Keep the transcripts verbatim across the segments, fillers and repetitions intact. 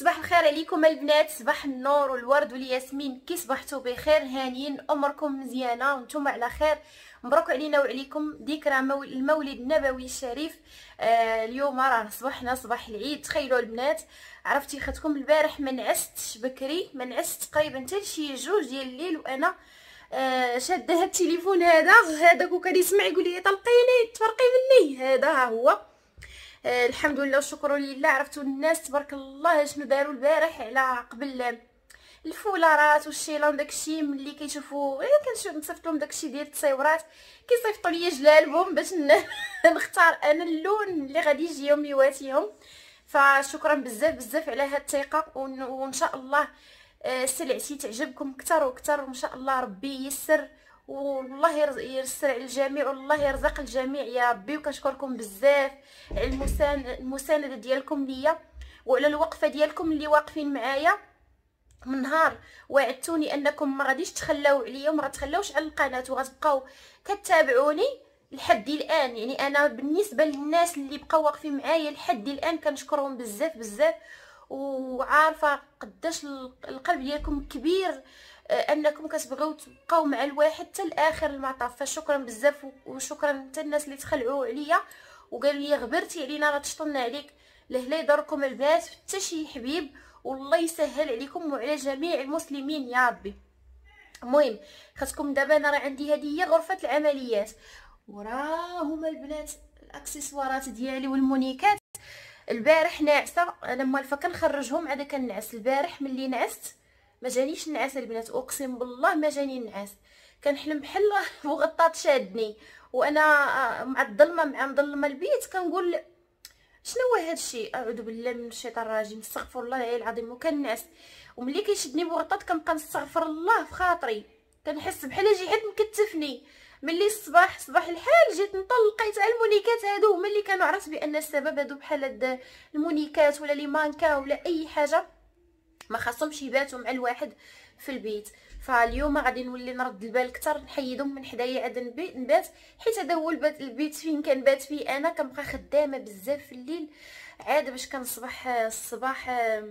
صباح الخير عليكم البنات، صباح النور والورد والياسمين. كي صبحتوا بخير؟ هانيين، اموركم مزيانه وانتم على خير. مبروك علينا وعليكم ذكرى المولد النبوي الشريف. آه اليوم راه صبحنا صباح العيد. تخيلوا البنات، عرفتي خدكم البارح ما نعست بكري، ما نعست تقريبا حتى شي جوج ديال الليل، وانا آه شاده هاد التليفون هذا هذاك وكان يسمع يقول لي طلقيني تفرقي مني. هذا ها هو. آه الحمد لله والشكر لله. عرفتوا الناس تبارك الله شنو داروا البارح على قبل الفولارات والشيلان داكشي، ملي كيشوفوا انا كنصيفط لهم داكشي ديال التصاورات كيصيفطوا لي جلالبهم باش نختار انا اللون اللي غادي يجيهم يواتيهم. فشكرا بزاف بزاف على هاد الثقه، وان شاء الله سلعتي تعجبكم اكثر واكثر، وان شاء الله ربي ييسر والله ييسر على الجميع والله يرزق الجميع يا ربي. وكنشكركم بزاف على المسانده ديالكم ليا وعلى الوقفه ديالكم اللي واقفين معايا من نهار وعدتوني انكم ما غاديش تخلاو عليا وما غتخلاوش على القناه وغتبقاو كتابعوني لحد الان. يعني انا بالنسبه للناس اللي بقاو واقفين معايا لحد الان كنشكرهم بزاف بزاف، وعارفه قداش القلب ديالكم كبير انكم كتبغيو تبقاو مع الواحد حتى لاخر المطاف. فشكرا بزاف، وشكرا حتى الناس اللي تخلعوا عليا وقالوا لي غبرتي علينا راه تشطلنا عليك. لهلا يضركم البنات حتى شي حبيب، والله يسهل عليكم وعلى جميع المسلمين يا ربي. المهم خاصكم دابا انا راه عندي هذه هي غرفه العمليات، وراهما البنات الاكسسوارات ديالي والمونيكات. البارح ناعسه انا موالفه كنخرجهم عاد كنعس. البارح ملي نعست ما جانيش النعاس البنات، اقسم بالله ما جاني النعاس. كنحلم بحال مغطات شادني وانا مع الظلمه مع مظلمه البيت، كنقول شنو هو هذا الشيء؟ اعوذ بالله من الشيطان الرجيم، استغفر الله العظيم. وكنعس وملي كيشدني مغطات كنبقى نستغفر الله في خاطري، كنحس بحال شي حد مكتفني. ملي الصباح صباح الحال جيت نطل لقيت على المونيكات هادو هما اللي كانوا عرفت بان السبب هادو بحال هاد المونيكات ولا لي مانكا ولا اي حاجه ما خاصهمش يباتوا مع الواحد في البيت. فاليوم غادي نولي نرد البال اكثر، نحيدهم من حدايا عاد نبات، حيت هذا هو البيت فين كنبات فيه انا. كنبقى خدامه بزاف في الليل عاد باش كنصبح الصباح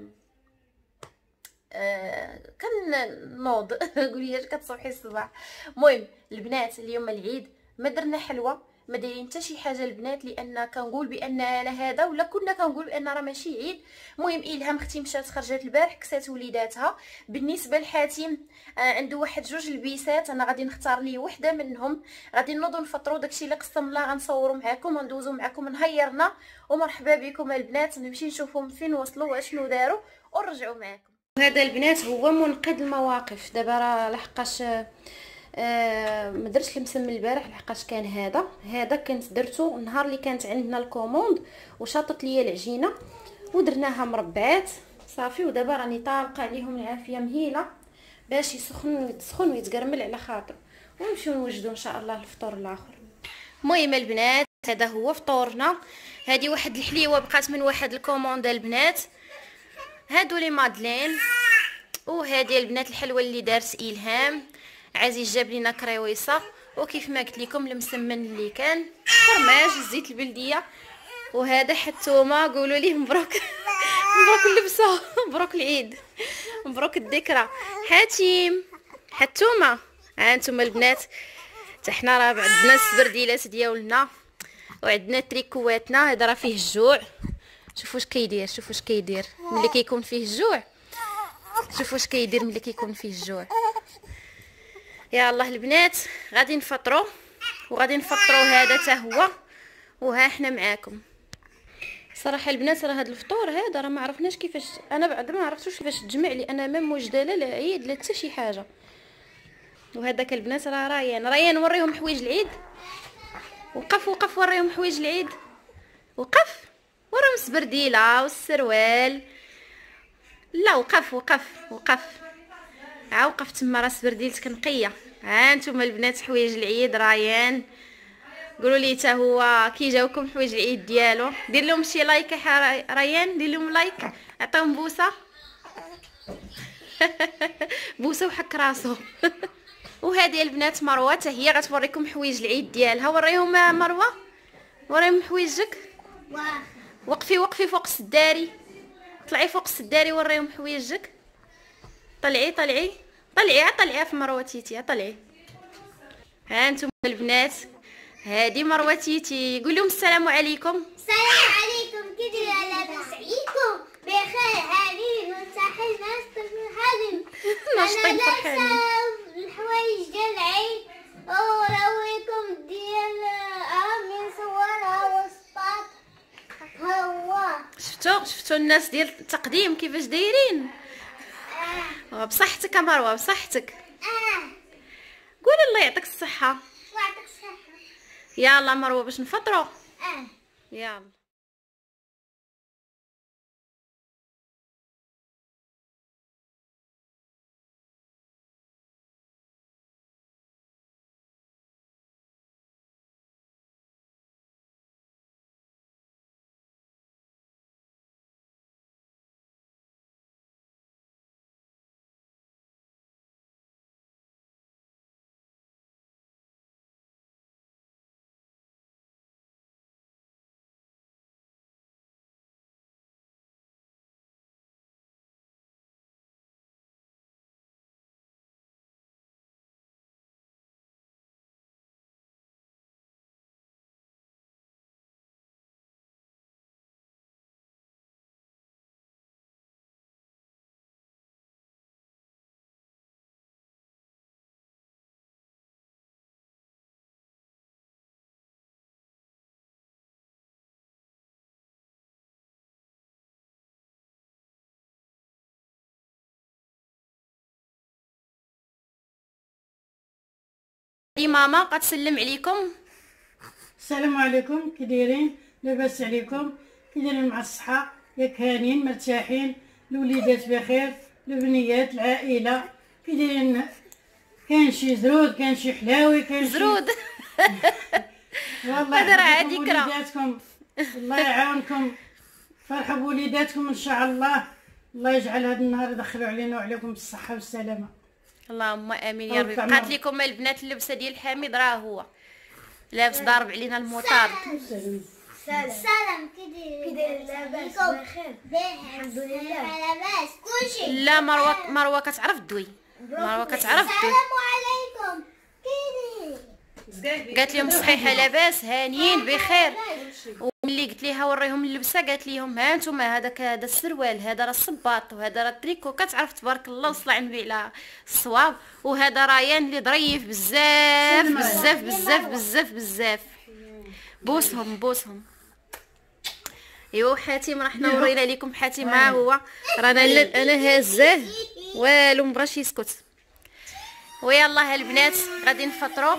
آه كنوض قولي اش كتصبحي الصباح. المهم البنات اليوم العيد ما درنا حلوه ما دايرين حتى شي حاجه البنات، لان كنقول بان انا هذا ولا كنا كنقول بان راه ماشي عيد. المهم الهام اختي مشات خرجت البارح كسات وليداتها. بالنسبه لحاتم آه عنده واحد جوج لبيسات، انا غادي نختار ليه وحده منهم، غادي نوضوا نفطروا داكشي اللي قسم الله غنصوروا معكم وندوزوا معكم نهيرنا. ومرحبا بكم البنات، نمشي نشوفهم فين وصلوا واشنو داروا ونرجعوا معكم. هذا البنات هو منقذ المواقف. دابا راه لحقاش آه ما درتش المسمن البارح لحقاش كان هذا هذا كنت درتو النهار اللي كانت عندنا الكوموند وشاطت ليا العجينه ودرناها مربعات صافي. ودابا راني طالقه عليهم العافيه مهيله باش يسخن يتسخن ويتقرمل على خاطر، ونمشيو نوجدوا ان شاء الله الفطور الاخر. المهم البنات هذا هو فطورنا. هذه واحد الحليوه بقات من واحد الكوموند البنات، هادو لي مادلين. وهذه البنات الحلوه اللي دارت الهام، عزيز جاب لينا كريويصه. وكيف ما قلت لكم المسمن اللي كان فرماج الزيت البلديه. وهذا حتومه قولوا ليه مبروك مبروك اللبسه مبروك العيد مبروك الذكرى. حاتم حتومه ها انتم البنات، حتى حنا راه عندنا السبرديلات ديالنا وعندنا تريكواتنا. هذا راه فيه الجوع، شوفوا واش كيدير شوفوا واش كيدير ملي كيكون فيه الجوع، شوفوا واش كيدير ملي كيكون فيه الجوع. يا الله البنات غادي نفطروا وغادي نفطروا هذا حتى هو، وها حنا معاكم. صراحه البنات راه هذا الفطور هذا راه ما عرفناش كيفاش، انا بعد ما عرفتوش كيفاش تجمع، لان انا ما موجده لا العيد لا حتى شي حاجه. وهذاك البنات راه ريان ريان نوريهم حوايج العيد. وقف وقف وريهم حوايج العيد، وقف وراهم السبرديله والسروال. لا وقف وقف وقف ها وقف تما راه سبرديلتك نقيه. ها انتم البنات حوايج العيد ريان، قولوا لي حتى هو كي جاوكم حوايج العيد ديالو. دير لهم شي لايك يا ريان، دير لهم لايك، عطيهم بوسه بوسه وحك راسو وهذه البنات مروه حتى هي غتوريكم حوايج العيد ديالها. وريهم مروه وريهم حوايجك. وقفي وقفي فوق السداري طلعي فوق السداري وريهم حوايجك. طلعي طلعي طلعي طلعي في مروه تيتي، طلعي. ها انتم البنات، هادي مروه تيتي. قول لهم السلام عليكم. السلام عليكم. كي دايرين؟ لاباس عليكم؟ بخير. هاني نصحي الناس فرحانين. ناشطين فرحانين. الحوايج ديال العيد وراويكم ديال عامي صورها وسطات. ها هو شفتوا شفتوا الناس ديال التقديم كيفاش دايرين. اه بصحتك يا مروه، بصحتك. اه قول الله يعطيك الصحه. ويعطيك الصحة. يلا مروه باش نفطروا. اه يلا. دي ماما قتسلم عليكم. السلام عليكم. كي دايرين؟ لاباس عليكم؟ كي دايرين مع الصحه؟ ياك هانيين مرتاحين؟ الوليدات بخير؟ البنيات العائله كي دايرين؟ كاين شي زرود، كاين شي حلاوي، كاين شي زرود. والله هذا راه يحفظكم عادي كرا. وليداتكم، الله يعاونكم، فرحوا بوليداتكم ان شاء الله. الله يجعل هذا النهار يدخلوا علينا وعليكم بالصحه والسلامه. اللهم امين يا ربي. بقات لكم البنات اللبسه ديال حميد، راه هو لابس ضارب علينا المطار. سلام. سلام. كي دايرين؟ كي دايرين؟ لاباس بخير. الحمد لله لاباس كلشي. لا مروه مروه كتعرف دوي، مروه كتعرف دوي. السلام عليكم. كي دايرين؟ قالت لهم صحيحه لاباس هانيين بخير. وملي قلت ليها وريهم اللبسه قالت لهم ها نتوما هذاك هذا السروال، هذا راه الصباط، وهذا راه التريكو. كتعرف تبارك الله وصلى النبي على الصواب. وهذا ريان اللي ظريف بزاف بزاف بزاف بزاف بزاف. بوسهم بوسهم. ايوا حاتم راه حنا ورينا لكم حاتم. ها هو رانا انا هازاه والو مبغاش يسكت. ويلا البنات غادي نفطروا،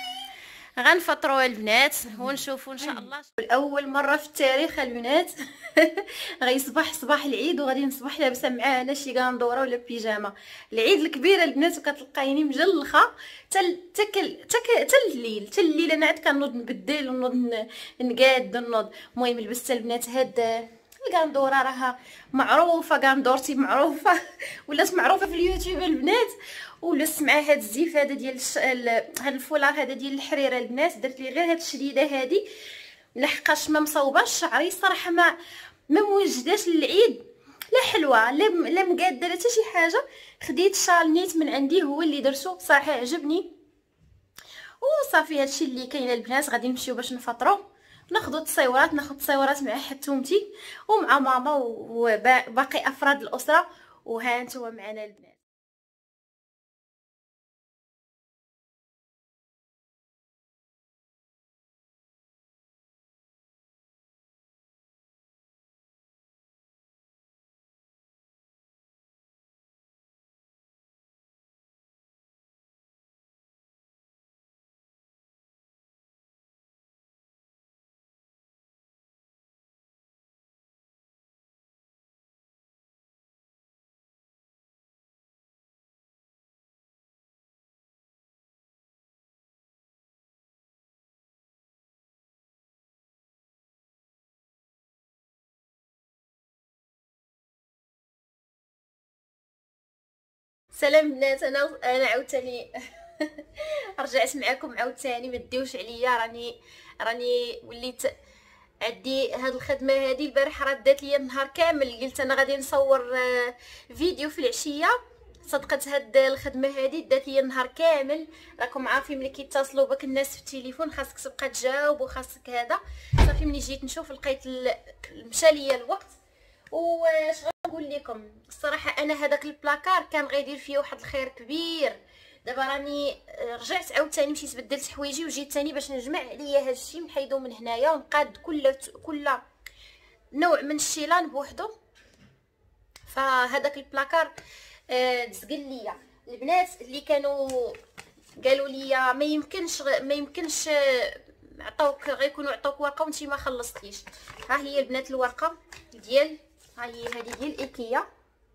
غنفطروا البنات ونشوفوا ان شاء الله. اول مره في التاريخ البنات غيصبح صباح العيد وغادي نصبح لابسه معاه انا شي غندوره ولا بيجامه. العيد الكبير البنات وكتلقايني مجلخه تل تكل تك تل الليل تل الليل. انا عاد كنوض نبدل ونوض نقاد ونوض. المهم لبست البنات هاد الغندوره راها معروفه، غندورتي معروفه ولات معروفه في اليوتيوب البنات. ولبست معاه هاد الزيف هذا ديال الش... ال... هاد الفولار هذا ديال الحريره البنات. درت لي غير هاد الشديده هادي لحقاش ما مصوباش شعري صراحه، ما ما موجداش للعيد، لا حلوه لا لا مقاده لا حتى شي حاجه. خديت شال نيت من عندي هو اللي درتو صراحه عجبني. وصافي هادشي اللي كاين البنات. غادي نمشيو باش نفطروا، ناخذوا التصويرات، ناخذ تصويرات مع حتومتي ومع ماما وباقي افراد الاسره. وها انتم معنا البنات. سلام بنات. انا انا عاوتاني رجعت معكم عاوتاني، ما ديوش عليا. راني راني وليت عندي هاد الخدمه هادي البارح راه دات ليا النهار كامل. قلت انا غادي نصور فيديو في العشيه، صدقت هاد الخدمه هادي دات ليا النهار كامل. راكم عارفين ملي كيتصلوا بك الناس في التليفون خاصك تبقى تجاوب وخاصك هذا. صافي ملي جيت نشوف لقيت مشى ليا الوقت. واش غنقول لكم الصراحه، انا هذاك البلاكار كان غيدير فيا واحد الخير كبير. دابا راني رجعت عاوتاني مشيت بدلت حوايجي وجيت ثاني باش نجمع عليا هاد الشيء نحيدو من هنايا ونقاد كل كل نوع من الشيلان بوحدو. فهذاك البلاكار آه تزقل ليا. البنات اللي كانوا قالوا لي ما يمكنش ما يمكنش عطاوك غيكونوا عطاوك ورقه وانتي ما خلصتيش، ها هي البنات الورقه ديال، ها هي هذه ديال ايكيا،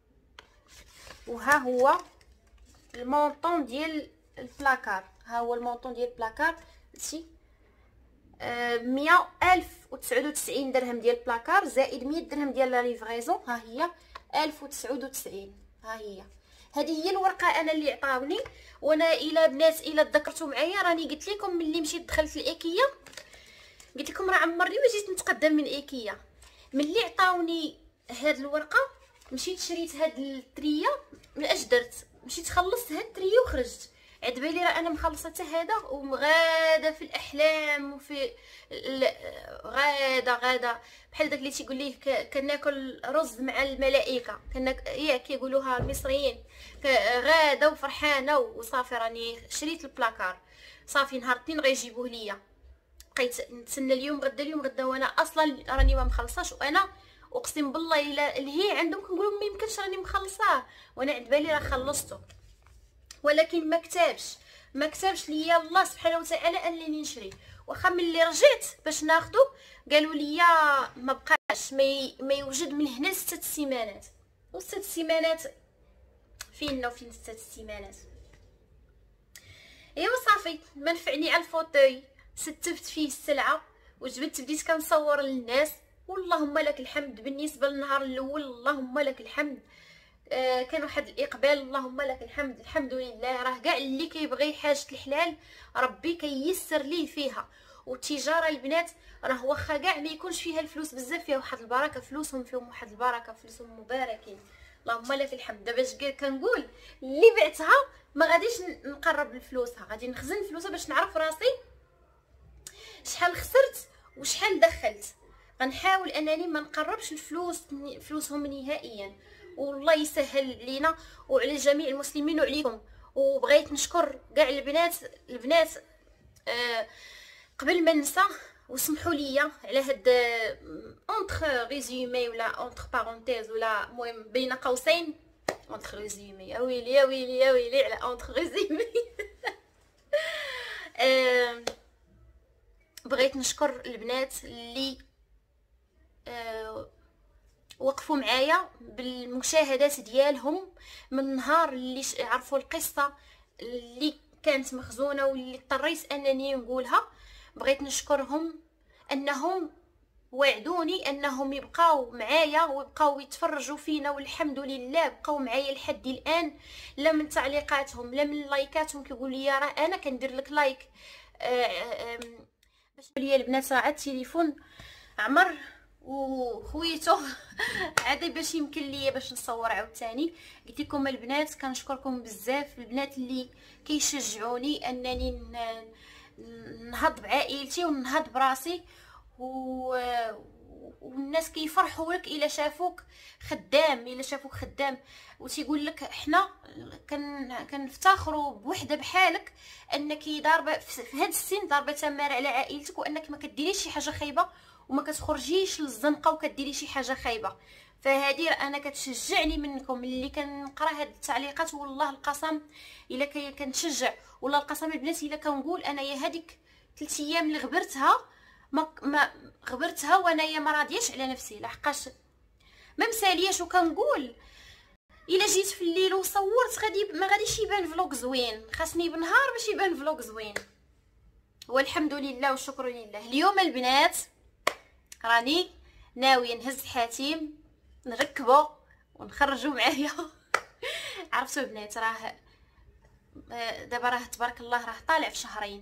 وها هو المونطون ديال البلاكار. ها هو المونطون ديال البلاكار هادشي آه مية الف وتسعود وتسعين درهم ديال البلاكار زائد مية درهم ديال لا ليفريزون. ها هي الف وتسعود وتسعين. ها هي هذه هي الورقه انا اللي عطاوني. وانا الى بنات الى تذكرتوا معايا راني قلت لكم ملي مشيت دخلت لايكيا قلت لكم راه عمرني ما جيت نتقدم من ايكيا. ملي عطاوني هاد الورقه مشيت شريت هاد التريه. اش درت؟ مشيت خلصت هاد التريه وخرجت. عاد بالي راه انا مخلصه حتى هذا ومغاده في الاحلام وفي غاده غاده بحال داك اللي تيقول ليه كناكل رز مع الملائكه، كناك ياك كيقولوها المصريين، غاده وفرحانه وصافي. راني شريت البلاكار صافي، نهار الاثنين غيجيبوه ليا. بقيت نتسنى اليوم غدا اليوم غدا وانا اصلا راني ما مخلصاش. وانا اقسم بالله الا اللي هي عندهم كنقول ما يمكنش راني مخلصاه وانا عند بالي راه خلصته، ولكن ما كتبش ما كتبش ليا الله سبحانه وتعالى انني نشري. واخا ملي رجعت باش ناخذو قالوا لي ما بقاش ما يوجد من هنا ستة سيمانات. وستة سيمانات فين وفين ستة سيمانات؟ ايوا صافي ما نفعني على الفوتوي، ستفت فيه السلعه وجبت بديت كنصور للناس. واللهم لك الحمد بالنسبه للنهار الاول، اللهم لك الحمد. آه كان واحد الاقبال، اللهم لك الحمد. الحمد لله. راه كاع اللي كيبغي حاجه الحلال ربي كيسر ليه فيها. والتجاره البنات راه واخا كاع ما يكونش فيها الفلوس بزاف، فيها واحد البركه، فلوسهم فيهم واحد البركه، فلوسهم مباركين، اللهم لك الحمد. دابا اش كنقول اللي بعتها ما غاديش نقرب لفلوسها، غادي نخزن فلوسها باش نعرف راسي شحال خسرت وشحال دخلت. غنحاول انني ما نقربش الفلوس فلوسهم نهائيا. والله يسهل علينا وعلى جميع المسلمين وعليكم. وبغيت نشكر كاع البنات البنات آه قبل ما ننسى وسمحوا لي على هاد اونتر ريزومي ولا اونتر بارونتيز ولا المهم بين قوسين اونتر ريزومي. يا ويلي يا ويلي يا ويلي على اونتر ريزومي. آه بغيت نشكر البنات اللي آه وقفوا معايا بالمشاهدات ديالهم من نهار اللي عرفوا القصه اللي كانت مخزونه واللي اضطريت انني نقولها. بغيت نشكرهم انهم وعدوني انهم يبقاو معايا ويبقاو يتفرجوا فينا، والحمد لله بقاو معايا لحد الان. لا من تعليقاتهم لا من لايكاتهم كيقول لي راه انا كندير لك لايك. باش ليا البنات راه التليفون عمر وخويته عادي باش يمكن ليا باش نصور عاوتاني. قلت لكم البنات كنشكركم بزاف، البنات اللي كيشجعوني انني نهض بعائلتي ونهض براسي. و... والناس كيفرحوا لك الا شافوك خدام، الا شافوك خدام وتيقول لك حنا كن كنفتخروا بوحده بحالك انك ضاربه في هذا السن ضاربه تماره على عائلتك، وانك ما كديريش شي حاجه خايبه وما كتخرجيش للزنقه وكديري شي حاجه خايبه. فهذه انا كتشجعني منكم اللي كنقرا هاد التعليقات. والله القسم الا كنتشجع والله القسم البنات الا كنقول انايا هذيك ثلاث ايام اللي غبرتها ما, ما غبرتها وانايا ما راضياش على نفسي لحقاش ما مسالياش. وكنقول الا جيت في الليل وصورت غادي ما غاديش يبان فلوق زوين، خاصني بنهار باش يبان فلوق زوين. والحمد لله والشكر لله. اليوم البنات راني ناويه نهز حاتيم نركبه ونخرجوا معايا. عرفتوا البنات راه دابا راه تبارك الله راه طالع في شهرين.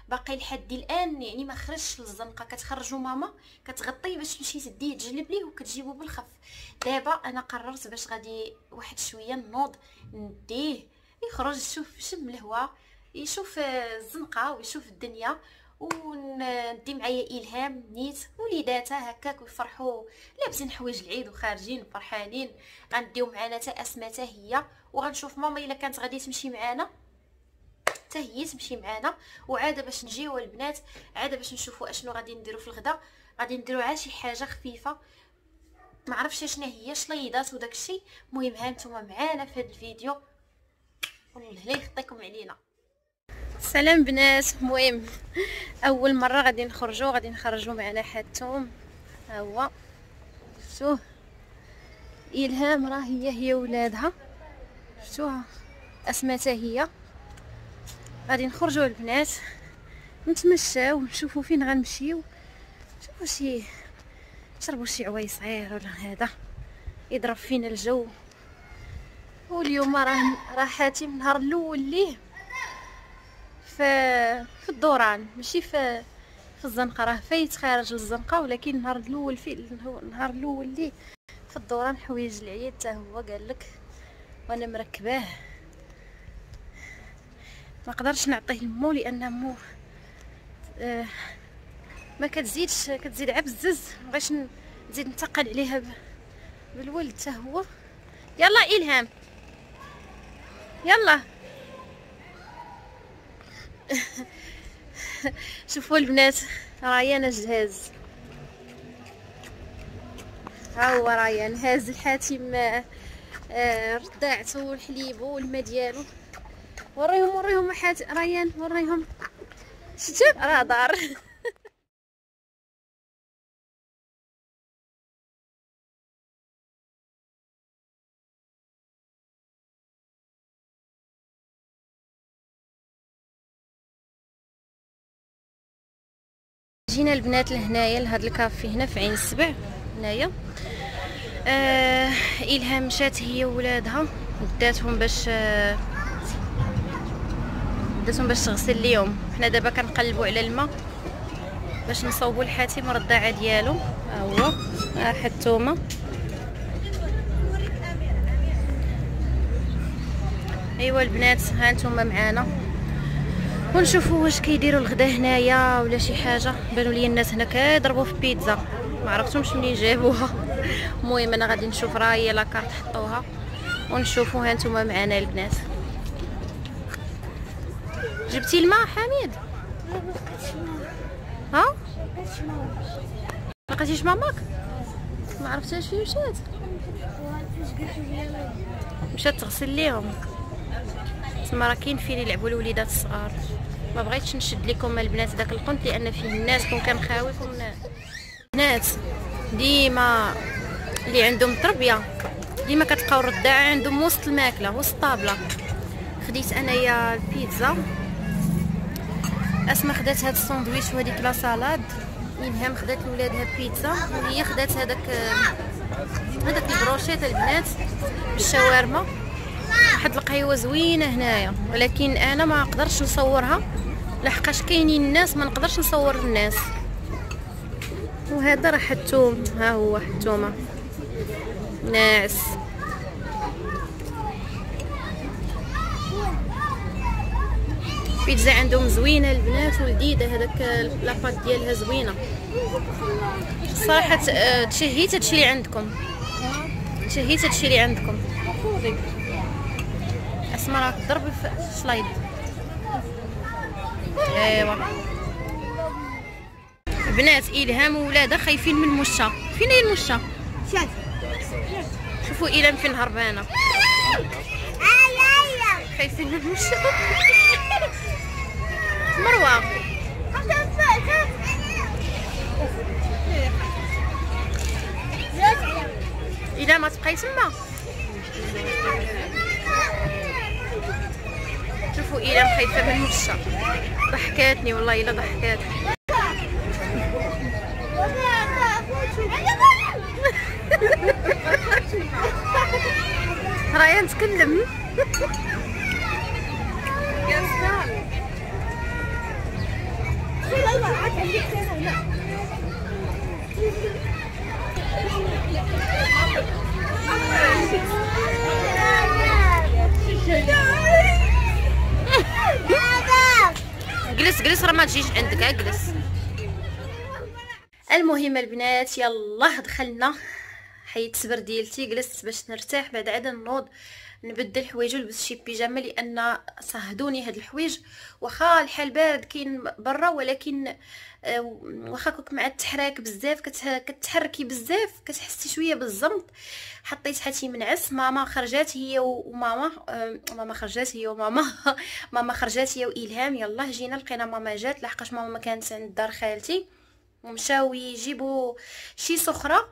باقي لحد الان يعني ما خرجش للزنقه. كتخرجوا ماما كتغطيه باش تمشي تديه تجلب ليه وكتجيبو بالخف. دابا انا قررت باش غادي واحد شويه نوض نديه يخرج يشوف شم الهواء، يشوف الزنقه ويشوف الدنيا، وندي معايا الهام نيت وليداتها هكاك ويفرحوا لابسين حوايج العيد وخارجين فرحانين. غنديو معانا تا اسماء تا هي، وغنشوف ماما الا كانت غادي تمشي معانا حتى هي تمشي معانا. وعاده باش نجيو البنات عاده باش نشوفوا اشنو غادي نديروا في الغداء. غادي نديروا عا شي حاجه خفيفه ما عرفتش شنو هي، شليضات وداك الشيء. المهم ها نتوما معانا في هذا الفيديو والله يخطيكم علينا. سلام بنات. المهم اول مره غادي نخرجوا غادي نخرجوا معنا حاتهم. ها هو شفتوه الهام راه هي هي ولادها، شفتوها اسماء حتى هي. غادي نخرجوا البنات نتمشاو ونشوفوا فين غنمشيو، شوفوا شي نشربوا شي عوايص صغير ولا هذا يضرب فينا الجو. واليوم راه راه حاتم النهار الاول ليه في في الدوران ماشي في في الزنقه، راه فايت خارج للزنقه، ولكن النهار الاول في النهار الاول ليه في الدوران حوايج العيد حتى هو قال لك وانا مركباه. ما قدرش نعطيه لمو لان مو آه ما كتزيدش كتزيد عبزز، مبغيتش نزيد نتقل عليها بالولد حتى هو. يلا الهام يلا. شوفوا البنات ريان الجهاز، ها هو ريان هاز الحاتم آه رضاعته والحليب والما ديالو. وريهم وريهم حات ريان وريهم شتو راه دار. جينا البنات لهنايا لهاد الكافي هنا في عين السبع هنايا. آه الهام مشات هي وولادها داتهم باش آه داتهم باش تغسل ليهم. حنا دابا كنقلبوا على الماء باش نصوبوا الحاتم الرضاعه ديالو. ها هو ها حتوما. ايوا البنات ها نتوما معانا ونشوفوا واش كيديروا الغدا هنايا ولا شي حاجه. بانوا لي الناس هنا كيضربوا في بيتزا ما عرفتهمش منين جابوها. المهم انا غادي نشوف راه هي لاكارت حطوها ونشوفوا. ها نتوما معانا البنات. جبتي الماء حميد؟ ها لقيتيش ماماك؟ ما عرفتهاش فين مشات. مشات تغسل ليهم تما. راه كاين فين يلعبوا الوليدات الصغار. ما بغيتش نشد لكم البنات داك القنت لان فيه الناس كون كنخاويكم البنات. ديما اللي عندهم تربيه ديما كتلقاو الرضاعه عندهم وسط الماكله وسط الطابله. خديت انايا البيتزا، اسماء خدات هاد الساندويتش وهذيك لا سالاد، الهام خدات لولادها بيتزا، وهي خدات هذاك هذاك البروشيط البنات بالشاورما. واحد القهيوه زوينه هنايا ولكن انا ما نقدرش نصورها لحقاش كاينين الناس ما نقدرش نصور الناس. وهذا راه حتوم، ها هو حتومه ناعس. بيتزا عندهم زوينه البنات ولذيذه، هذاك لاباط ديالها زوينه صراحه. تشهيت هادشي اللي عندكم، تشهيت هادشي اللي عندكم. اسماء راه تضرب في السلايد. ايوا البنات الهام وولادها خايفين من المشه. فين هي المشه؟ شاف شوفوا الهام فين هربانه. خايفين من المشه. مروه الا ما تبقاي تما. شوفوا الهام خايفه من المشه. ضحكاتني والله الا ضحكاتني. راهي نتكلم. جلس جلس راه ما تجيش عندك، ها جلس. المهم البنات يلا دخلنا، حيدت السبر ديالتي، جلست باش نرتاح، بعد عاد نوض نبدل الحوايج ولبس شي بيجامه لان صهدوني هاد الحوايج. واخا الحال بارد كاين برا، ولكن واخا كوك مع التحراك بزاف كتحركي بزاف كتحسي شويه بالزمط. حطيت حتي منعس، ماما خرجات هي وماما ماما خرجات هي وماما ماما خرجات هي والهام. يلا جينا لقينا ماما جات، لحقاش ماما ما كانت عند دار خالتي، ومشاو يجيبوا شي سخره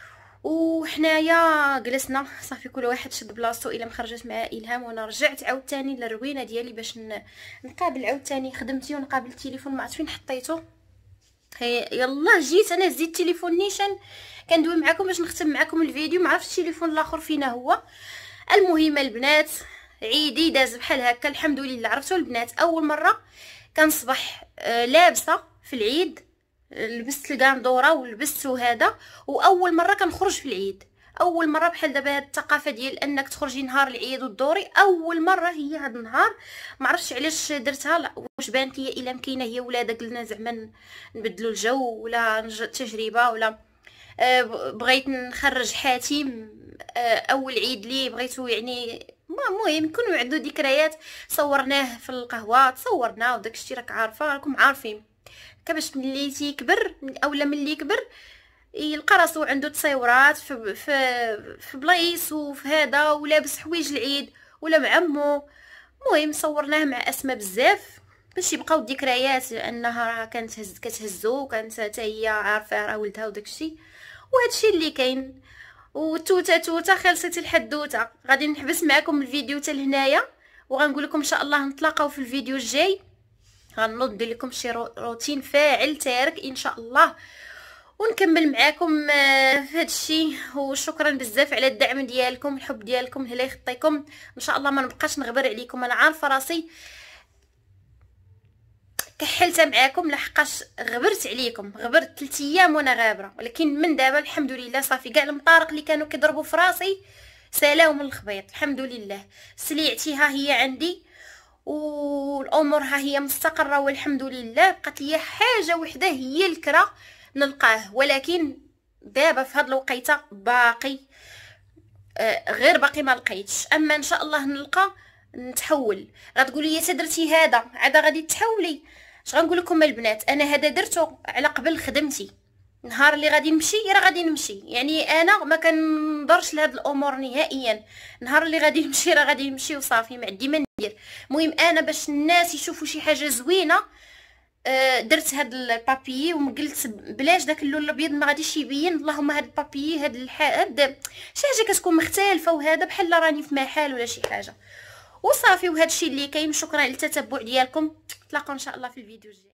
وحنايا جلسنا صافي كل واحد شد بلاصتو. الا مخرجت مع الهام وانا رجعت عاوتاني للروينه ديالي باش نقابل عاوتاني خدمتي ونقابل التليفون ما عرفت فين حطيته. هي يلا جيت انا زيد التليفون نيشان كندوي معكم باش نختم معكم الفيديو، ما عرفتش التليفون الاخر فين هو. المهم البنات عيدي داز بحال هكا الحمد لله. عرفتوا البنات اول مره كنصبح آه لابسه في العيد، لبست الكاندوره ولبست هذا، واول مره كنخرج في العيد. اول مره بحال دابا هاد الثقافه ديال انك تخرجي نهار العيد وتدوري، اول مره هي هاد النهار. ما عرفتش علاش درتها، لا واش بانت لي الا مكينه هي ولادك قلنا زعما نبدلوا الجو ولا تجربه ولا أه بغيت نخرج حاتم أه اول عيد ليه بغيتو يعني المهم يكونوا عنده ذكريات. صورناه في القهوه تصورنا وداك الشيء راك عارفه راكم عارفين. كباش ملي تيكبر اولا ملي يكبر يلقى راسو عنده تصاورات في في في بلايص وفي هذا ولابس حوايج العيد ولا مع عمو. المهم صورناه مع اسماء بزاف باش يبقاو الذكريات انها راه كانت هز كتهزو وكانت حتى هي عارفه راه ولدها وداك الشيء. وهذا الشيء اللي كاين. وتوته توته خلصت الحدوته. غادي نحبس معكم الفيديو حتى لهنايا، وغنقول لكم ان شاء الله نتلاقاو في الفيديو الجاي. غنوض ندير لكم شي روتين فاعل تارك ان شاء الله، ونكمل معاكم في هذا الشيء. وشكرا بزاف على الدعم ديالكم، الحب ديالكم، الله يخطيكم. ان شاء الله ما نبقاش نغبر عليكم، انا عارفه راسي كحلت معاكم لحقاش غبرت عليكم، غبرت ثلاث ايام وانا غابره، ولكن من دابا الحمد لله صافي كاع المطارق اللي كانوا كيضربوا في راسي سالاو من الخبيط الحمد لله. سليعتي ها هي عندي والامور ها هي مستقره والحمد لله. بقات لي حاجه وحده هي الكرا نلقاه، ولكن دابا في هاد الوقيته باقي آه غير باقي ما لقيتش. اما ان شاء الله نلقى نتحول. غتقولي يا درتي هذا عاد غادي تحولي. اش غنقول لكم البنات، انا هذا درتو على قبل خدمتي. نهار اللي غادي نمشي راه غادي نمشي، يعني انا ما كنضرش لهاد الامور نهائيا. نهار اللي غادي نمشي راه غادي نمشي وصافي، ما عندي ما ندير. المهم انا باش الناس يشوفوا شي حاجه زوينه آه درت هاد البابي وقلت بلاش داك اللون الابيض ما غاديش يبين، اللهم هاد البابي هاد هاد شي حاجه كتكون مختلفه وهذا بحال راني في محل ولا شي حاجه وصافي. وهذا الشيء اللي كاين. شكرا على التتبع ديالكم، نتلاقاو ان شاء الله في الفيديو الجاي.